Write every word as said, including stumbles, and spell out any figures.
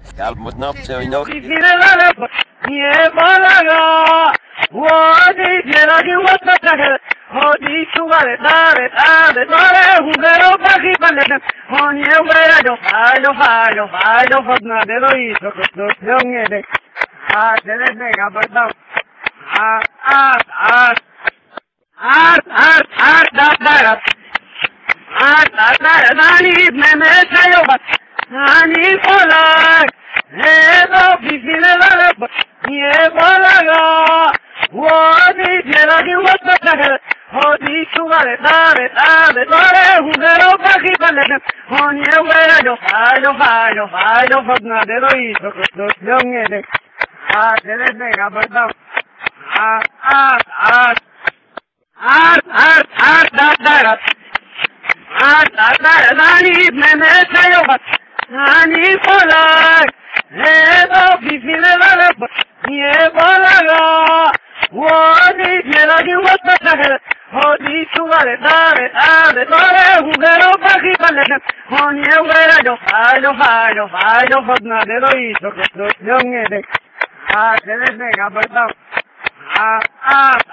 Kalmutnop so no Art, art, art, that, that, art, that, that, Nani, Meme, Sayobat, Nani, Polag, Edo, Bizinelab, Yebalaga, Wadi, Jelagi, what the Tagal, Hodi, Sugare, Dare, Dare, Dare, Hugero, Baki, Palet, on your way, of Filo, Filo, Filo, Fodna, the Rois, young Edic, Art, the Negabadam, Art, art, art. Art, art, art, that, that, art, that, that, Nani, Meme, Sayobat, Nani, Polag, Edo, Bizinelab, Yebalaga, Wadi, Jelagi, what the Tagal, Hodi, Sugare, Dare, Dare, Dare, Hugero, Baki, Palet, on your way, of Filo, Filo, Filo, Fodna, the Rois, young Edic, Art, the Negabadam, Art, art,